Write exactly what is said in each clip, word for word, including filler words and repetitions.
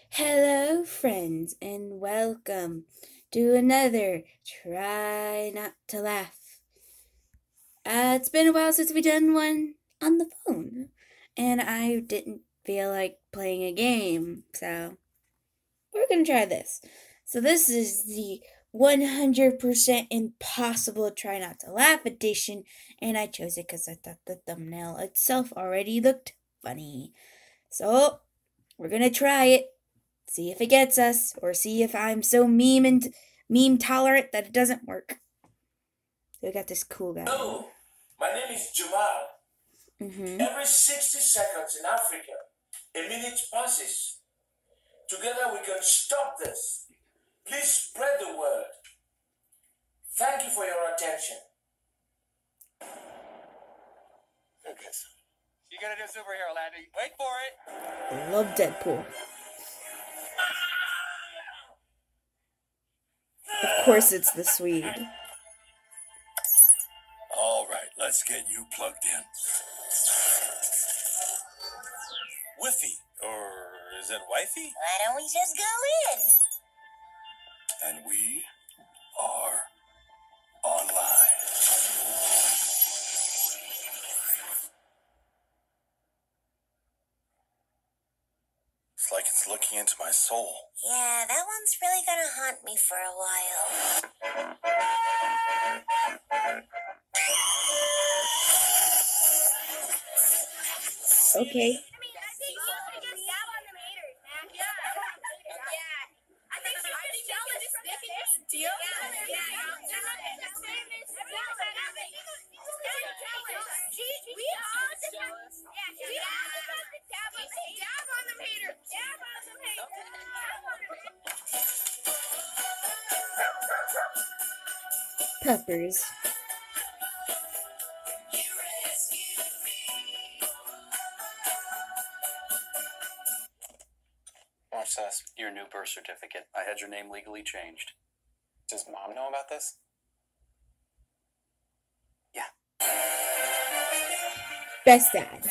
Hello, friends, and welcome to another Try Not to Laugh. Uh, it's been a while since we done one on the phone, and I didn't feel like playing a game, so we're gonna try this. So, this is the one hundred percent impossible Try Not to Laugh edition, and I chose it because I thought the thumbnail itself already looked funny. So, we're gonna try it. See if it gets us, or see if I'm so meme and meme tolerant that it doesn't work. So we got this cool guy. Hello, my name is Jamal. Mm-hmm. Every sixty seconds in Africa, a minute passes. Together we can stop this. Please spread the word. Thank you for your attention. Okay. You gotta do superhero landing. Wait for it. I love Deadpool. Of course, it's the Swede. All right, let's get you plugged in. Wiffy, or is it wifey? Why don't we just go in? And we are online. It's like it's looking into my soul. Yeah, that one's really gonna haunt me for a while. Okay. Peppers. Watch this. Your new birth certificate. I had your name legally changed. Does mom know about this? Yeah. Best dad.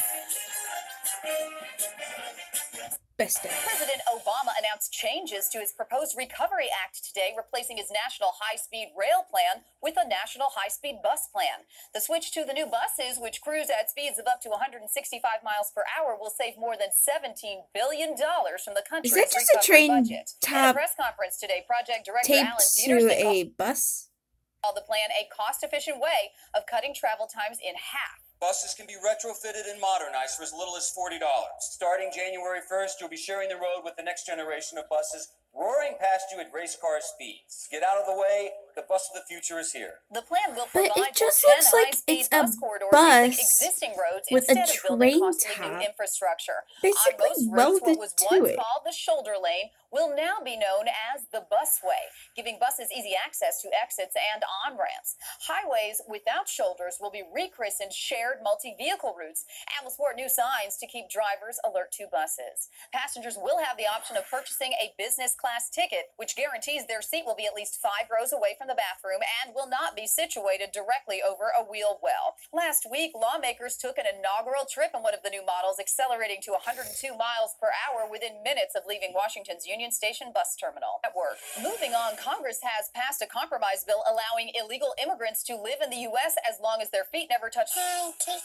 Best dad. President Obama announced changes to his proposed Recovery Act today, replacing his National High-Speed Rail Plan with a National High-Speed Bus Plan. The switch to the new buses, which cruise at speeds of up to one hundred sixty-five miles per hour, will save more than seventeen billion dollars from the country's Is that just a recovery train budget. In a top press conference today, Project Director Alan taped Peterson to a bus? called the plan a cost-efficient way of cutting travel times in half. Buses can be retrofitted and modernized for as little as forty dollars. Starting January first, you'll be sharing the road with the next generation of buses roaring past you at race car speeds. Get out of the way. The bus of the future is here. The plan will But provide it just for ten looks like high-speed it's a bus corridors bus using existing roads with a instead of building train costly top new infrastructure. basically On most routes, welded what was to once it. called the shoulder lane will now be known as the busway, giving buses easy access to exits and on-ramps. Highways without shoulders will be rechristened shared multi-vehicle routes and will sport new signs to keep drivers alert to buses. Passengers will have the option of purchasing a business class ticket, which guarantees their seat will be at least five rows away from the bathroom and will not be situated directly over a wheel well. Last week, lawmakers took an inaugural trip in one of the new models, accelerating to one hundred two miles per hour within minutes of leaving Washington's Union Station bus terminal. At work. Moving on, Congress has passed a compromise bill allowing illegal immigrants to live in the U S as long as their feet never touch. Pancake.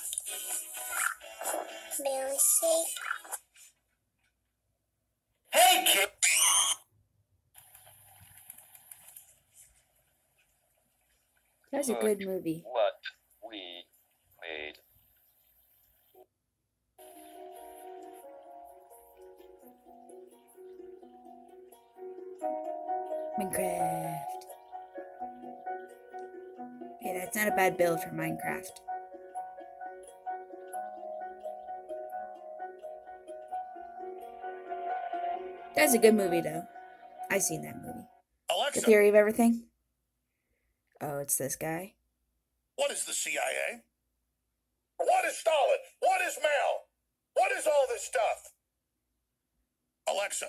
Milkshake. Hey, kid. That's a good movie. What we made. Minecraft. Hey, that's not a bad build for Minecraft. That's a good movie, though. I've seen that movie. Alexa, The Theory of Everything. Oh, it's this guy. what is the C I A? What is Stalin? What is Mao? What is all this stuff? Alexa,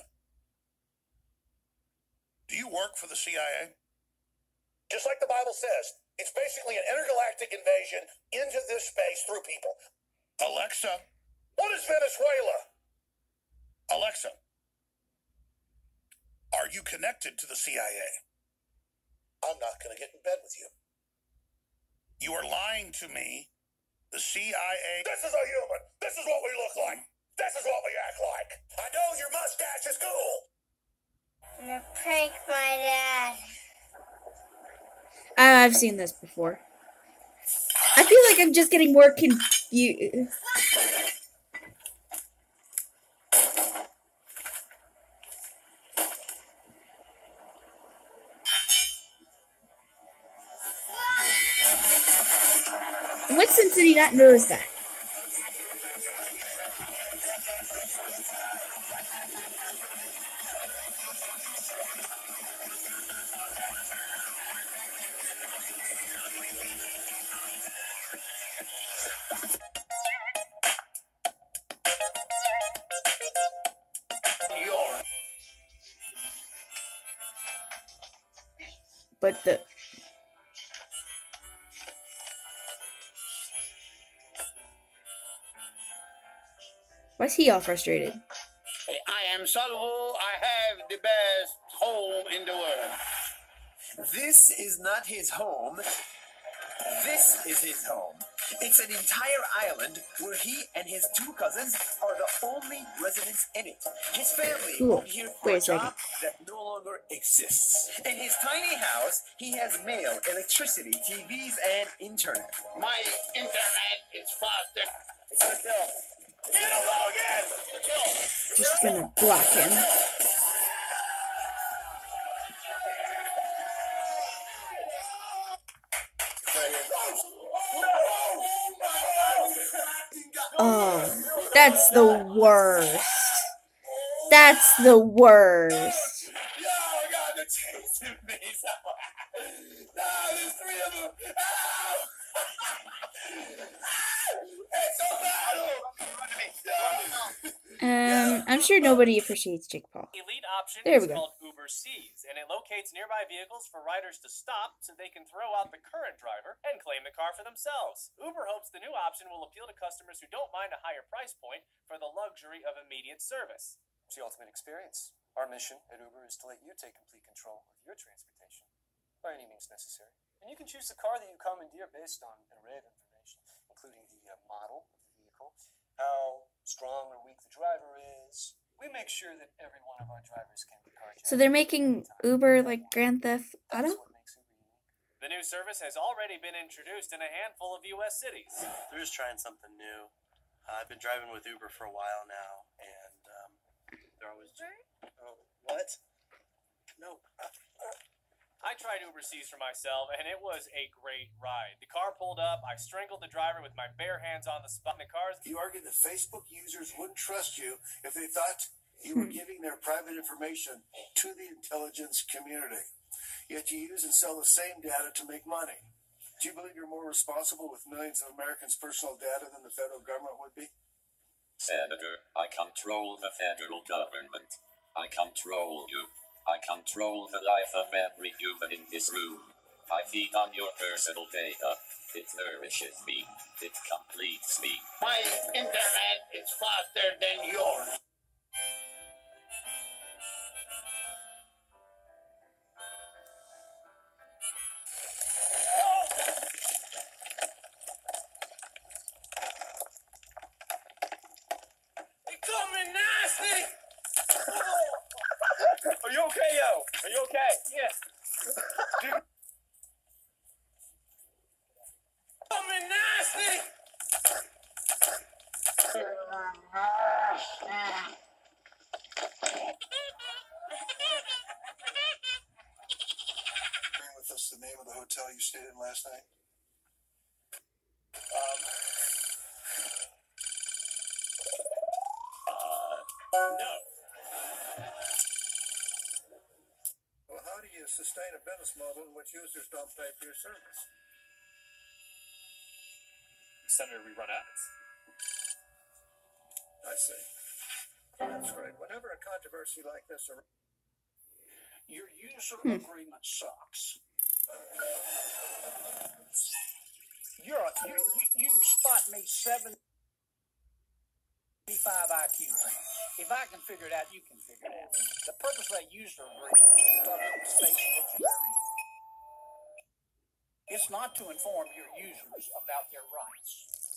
do you work for the C I A? Just like the Bible says, it's basically an intergalactic invasion into this space through people. Alexa, what is Venezuela? Alexa, Are you connected to the C I A? I'm not going to get in bed with you. You are lying to me. The C I A... This is a human. This is what we look like. This is what we act like. I know your mustache is cool. I'm gonna prank my dad. Uh, I've seen this before. I feel like I'm just getting more confused. In what sense did he not notice that? But the... Why is he all frustrated? I am Salvo. I have the best home in the world. This is not his home. This is his home. It's an entire island where he and his two cousins are the only residents in it. His family Cool. moved here for Wait a a second. job that no longer exists. In his tiny house, he has mail, electricity, T Vs, and internet. My internet is faster. It's a kill. Get along again. Kill. Just gonna block him. Oh, that's the worst. That's the worst. Yo, I got the chase in me. No, there's three of them. Ow! It's a battle. Um, I'm sure nobody appreciates Jake Paul. Elite option There is we go. called Uber Seas, and it locates nearby vehicles for riders to stop so they can throw out the current driver and claim the car for themselves. Uber hopes the new option will appeal to customers who don't mind a higher price point for the luxury of immediate service. It's the ultimate experience. Our mission at Uber is to let you take complete control of your transportation by any means necessary. And you can choose the car that you commandeer based on an array of information, including the uh, model of the vehicle, how strong or weak the driver is. We make sure that every one of our drivers can be carjacked. So they're making Uber like Grand Theft Auto? That's what makes Uber unique. The new service has already been introduced in a handful of U S cities. They're just trying something new. Uh, I've been driving with Uber for a while now, and um, they're always... Oh, what? No. I tried Uber Seas for myself, and it was a great ride. The car pulled up, I strangled the driver with my bare hands on the spot in the cars. You argued that Facebook users wouldn't trust you if they thought you were giving their private information to the intelligence community. Yet you use and sell the same data to make money. Do you believe you're more responsible with millions of Americans' personal data than the federal government would be? Senator, I control the federal government. I control you. I control the life of every human in this room. I feed on your personal data. It nourishes me. It completes me. My internet is faster than yours. They coming nasty. Are you okay, yo? Are you okay? Yes. Coming nasty. Bring with us the name of the hotel you stayed in last night. Um. Uh, No. Well, how do you sustain a business model in which users don't pay for your service? Senator, we run ads. I see. That's great. Whenever a controversy like this arises, Your user agreement sucks. You're a, you, you, you spot me seven eighty-five I Q. If I can figure it out, you can figure it out. The purpose of that user agreement is to cover the states in which you're in. It's not to inform your users about their rights.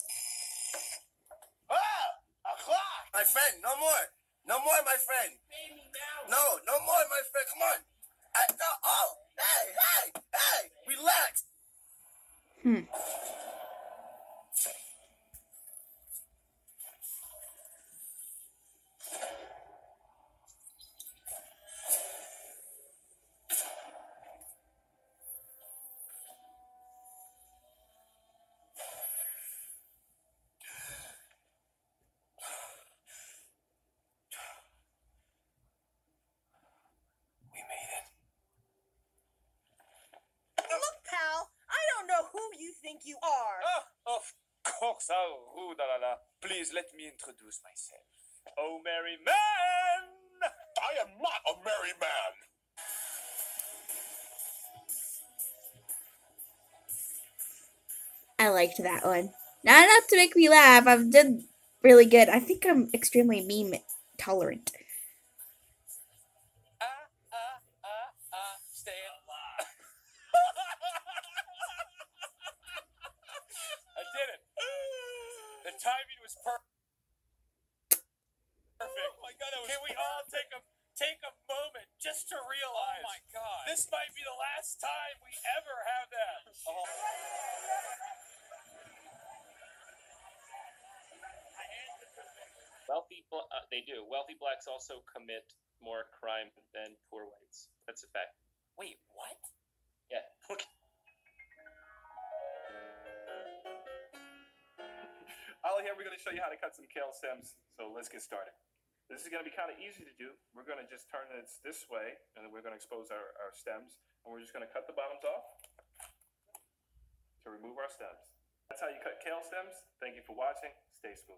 Ah! A clock! My friend, no more. No more, my friend. No, no more, my friend. Come on. I, no, oh, hey, hey, hey, relax. Hmm. Look, pal, I don't know who you think you are. Ah, of course. Oh, ooh, da, da, da. Please let me introduce myself. Oh, merry man! I am not a merry man. I liked that one. Not enough to make me laugh. I've done really good. I think I'm extremely meme tolerant. Ah, ah, ah, ah, stand. I did it. The timing was per- perfect. Oh my God, that was Can we all take a take a moment just to realize? Oh my God, this might be the last time we ever have that. Oh. Wealthy, bl- uh, they do. Wealthy blacks also commit more crime than poor whites. That's a fact. Wait, what? Yeah. Okay. Ollie, here we're going to show you how to cut some kale stems. So let's get started. This is going to be kind of easy to do. We're going to just turn it this way, and then we're going to expose our, our stems, and we're just going to cut the bottoms off to remove our stems. That's how you cut kale stems. Thank you for watching. Stay smooth.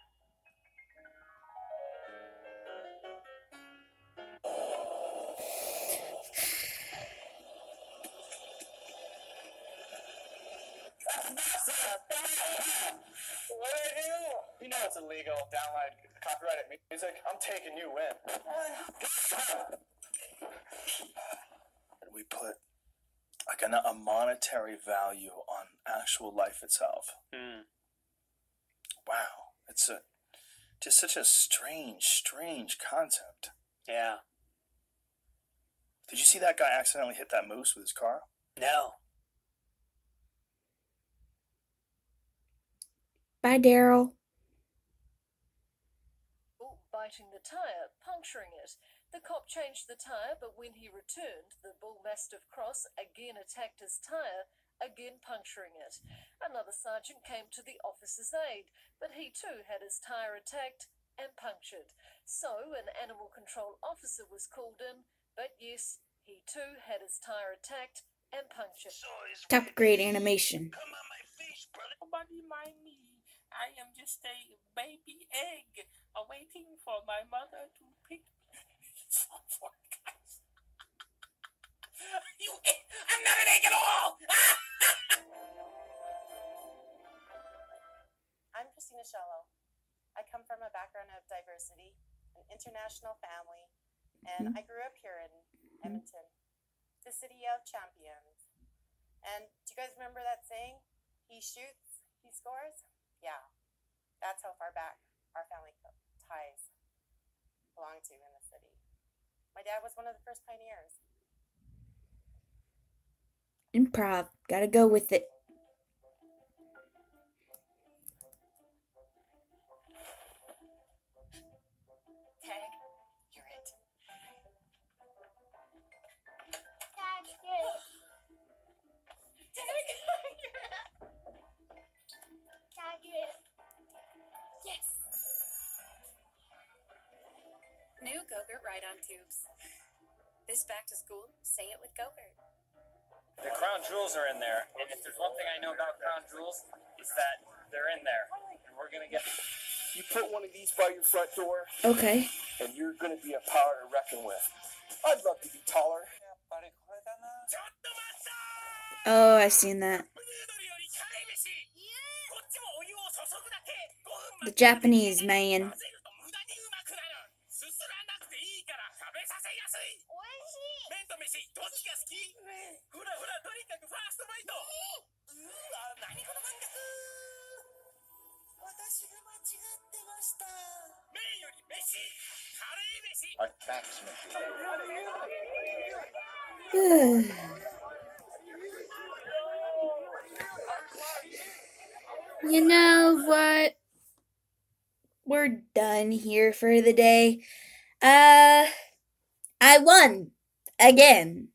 What did I do? You know it's illegal. Download copyrighted music. I'm taking you in. We put like a, a monetary value on actual life itself. Hmm. Wow, it's a just such a strange, strange concept. Yeah. Did you see that guy accidentally hit that moose with his car? No. Bye, Daryl. Oh, biting the tire, puncturing it. The cop changed the tire, but when he returned, the bull mastiff cross again attacked his tire, again puncturing it. Another sergeant came to the officer's aid, but he too had his tire attacked and punctured. So an animal control officer was called in, but yes, he too had his tire attacked and punctured. Top grade animation. Nobody mind me. I am just a baby egg awaiting for my mother to pick me. You, I'm not an egg at all! I'm Christina Shallow. I come from a background of diversity, an international family, and I grew up here in Edmonton, the city of champions. And do you guys remember that saying? He shoots, he scores? Yeah, that's how far back our family ties belong to in the city. My dad was one of the first pioneers. Improv. Gotta go with it. Tag, you're it. Tag, you're it. Tag, you're it. Tag, you're it. Yes. New Go-Gurt Ride-On Tubes. This back to school, say it with Go-Gurt. The crown jewels are in there, and if there's one thing I know about crown jewels, it's that they're in there, and we're gonna get. You put one of these by your front door, Okay. and you're gonna be a power to reckon with. I'd love to be taller. Oh, I've seen that. The Japanese man. すすらなくていいから食べさせやすい。おいしい。麺と飯どっちが好き？ほらほらとにかくファーストバイト。うわ何この感覚。私が間違ってました。麺より飯。カレー飯。 Attachment. You know what? We're done here for the day. Uh, I won again.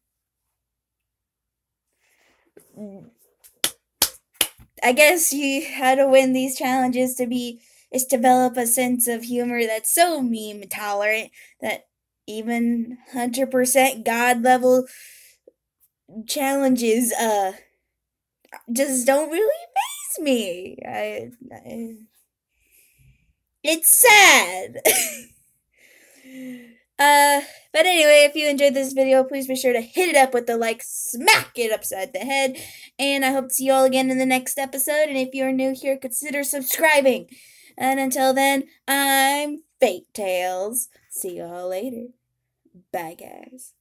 I guess you had to win these challenges to be is develop a sense of humor that's so meme tolerant that even one hundred percent God level challenges uh just don't really faze me. I, I it's sad. uh but anyway, if you enjoyed this video, please be sure to hit it up with the like, smack it upside the head, and I hope to see you all again in the next episode. And if you're new here, consider subscribing. And until then, I'm Fate Tales. See y'all later. Bye, guys.